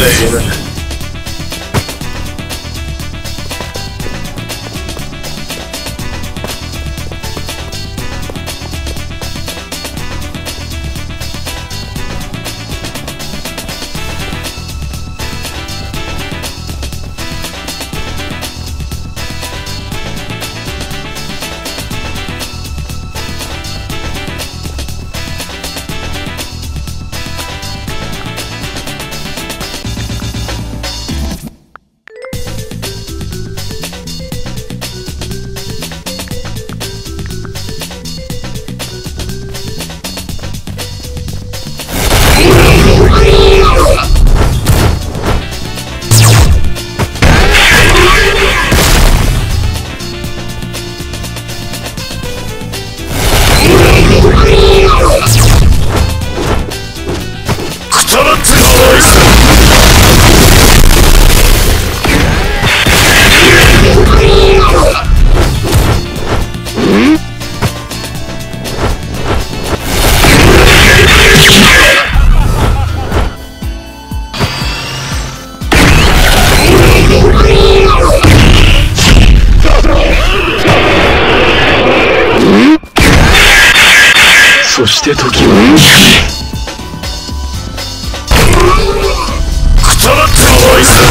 そして時はくたばってもらいさ。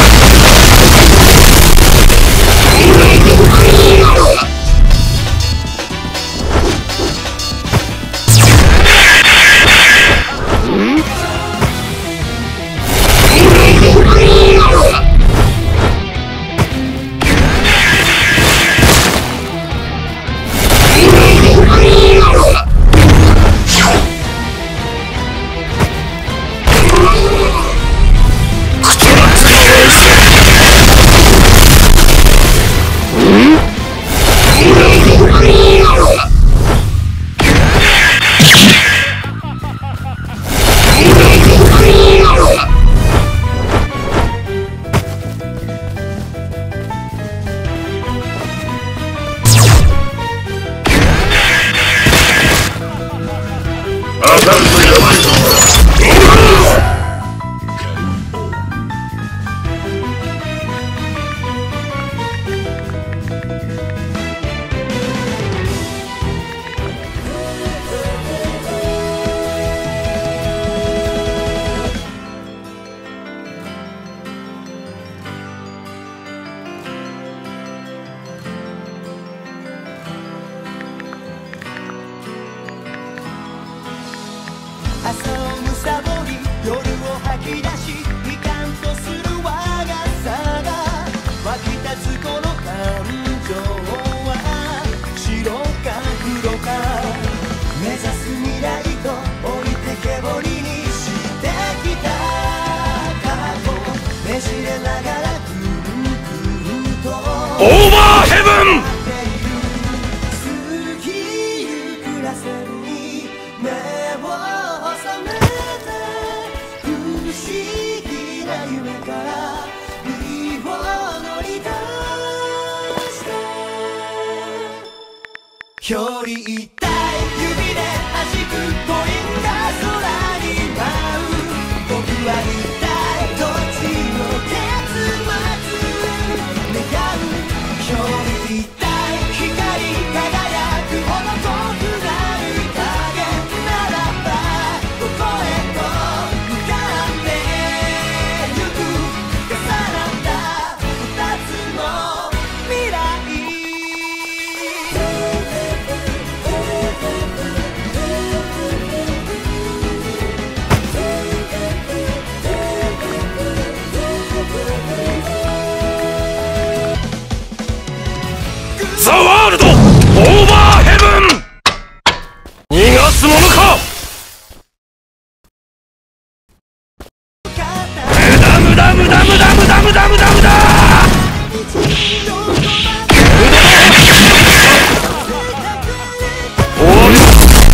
朝をむさぼり夜を吐き出し悲観とする我がさが湧き立つこの感情は白か黒か目指す未来と置いてけぼりにしてきた過去ねじれながらくるくるとオーバーヘブン過ぎゆくらせに目を覚めて不思議な夢から身を乗り出してより痛い指で弾くポインター空に舞う僕は一体どっちの結末願うより痛い光り輝くほど遠くなる影ならばどこへと向かってゆく重なった二つの未来ザ・ワールドオーバーヘブン逃がすものか無駄無駄無駄無駄無駄無駄無駄無駄終わりだ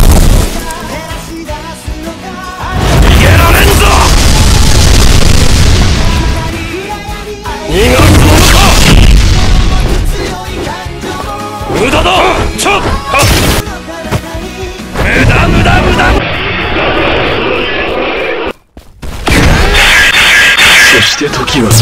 逃げられんぞ逃がすものか無駄だちょっ無駄無駄無駄そして時は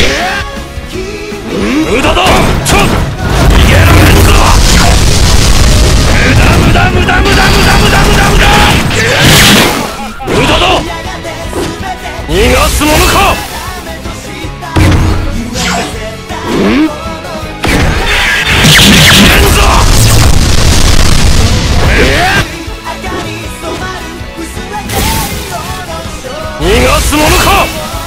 無駄だ。ちょっ逃げられんぞ。無駄無駄無駄無駄無駄無駄無駄無駄無駄だ。逃がすものか。逃がすものか。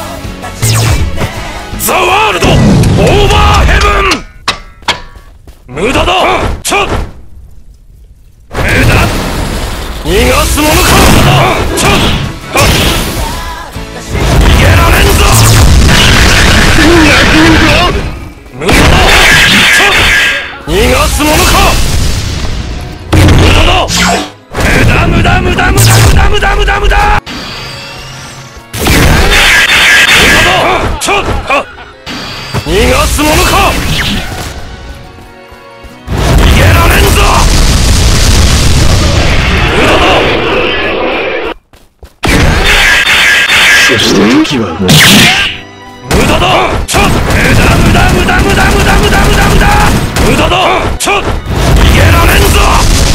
ザ・ワールドオーバーヘブン。無駄だ。ちょっ無駄。逃がすものか。ちょっ逃げられんぞ。無駄だ。ちょっ逃がすものか。無駄だ。無駄無駄無駄無駄無駄無駄無駄無駄。ちょっ逃がすものか。逃げられんぞ。無駄だ。そして時はもう無駄だ。ちょっ無駄無駄無駄無駄無駄無駄無駄無駄無駄だ。ちょっ逃げられんぞ。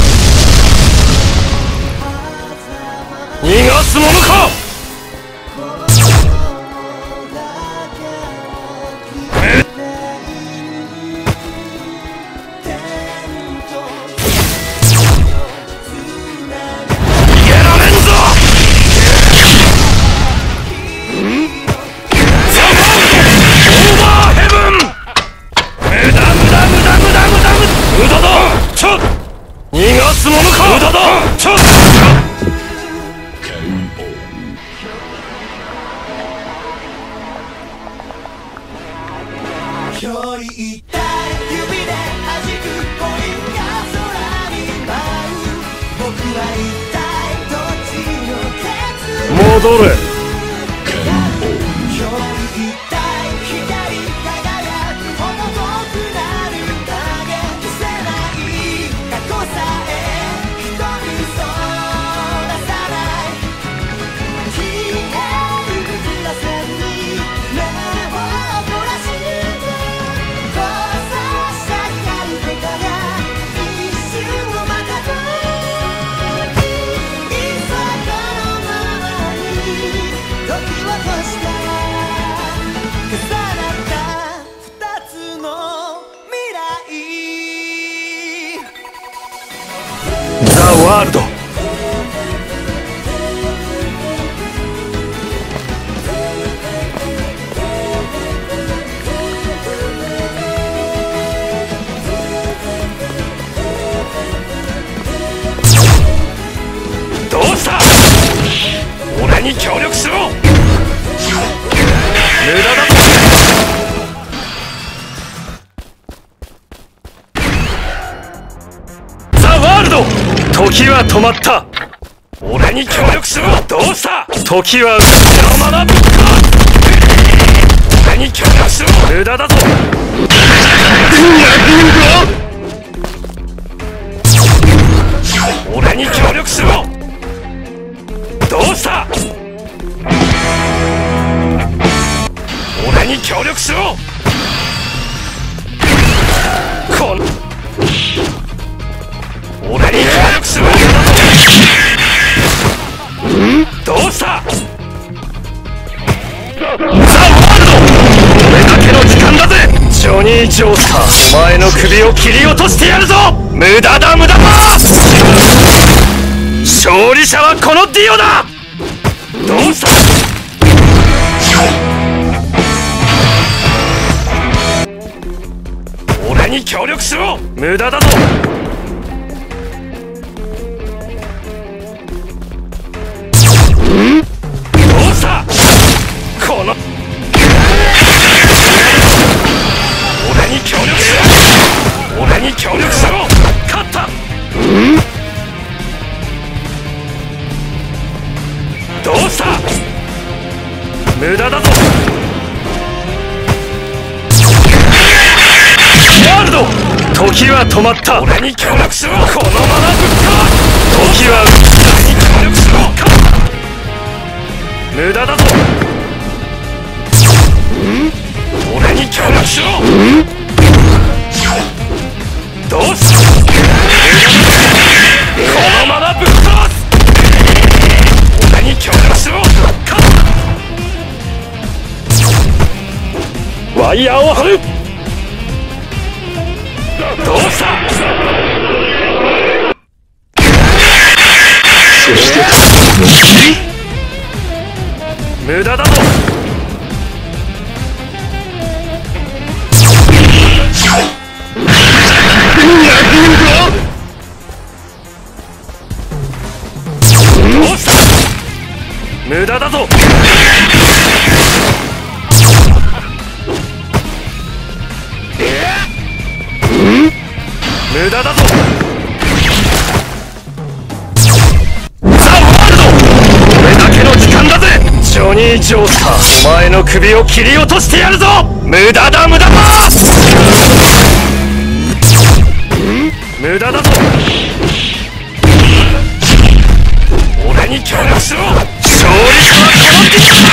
逃がすものか。逃がすものか。無駄だ。ちょっ距離一体指で弾くコインが空に舞う。僕は一体どっちのケツ。 戻れ。 距離一体光り輝くほど遠くなる影。消せない過去さえ一人そらさない。消える水らせに目を凝らして交差した光と影一瞬の瞬き。いざこのままに時を越して重なった二つの未来。 ザ・ワールド。どうした。俺に協力しろ。無駄だ。ザ・ワールド。時は止まった。俺に協力しろ。どうした。時は邪魔だ。俺に協力しろ。無駄だぞ。俺に協力しろ。どうした。俺に協力しろ。この俺に協力しろ。どうした。ザ・ワールド。俺だけの時間だぜ。ジョニー・ジョースター、お前の首を切り落としてやるぞ。無駄だ無駄だ。勝利者はこのディオだ。どうした。俺に協力しろ。無駄だぞ。どうした。この俺に協力しろ。俺に協力しろ。勝った。どうした。無駄だぞ。ワールド。時は止まった。俺に協力しろ。このままぶっか。時は俺に協力しろ。勝った。無駄だぞ。 力しろ。どうした。このままぶっ壊す。俺に協力しろ。ワイヤーを張る。どうした。 そして無駄だぞ。どうした。無駄だぞ。無駄だぞ。ザ・ワールド、俺だけの時間だぜ。ジョニー・ジョースター、お前の首を切り落としてやるぞ。無駄だ無駄だ。無駄だぞ。俺に協力しろ。勝利者はこの敵だ。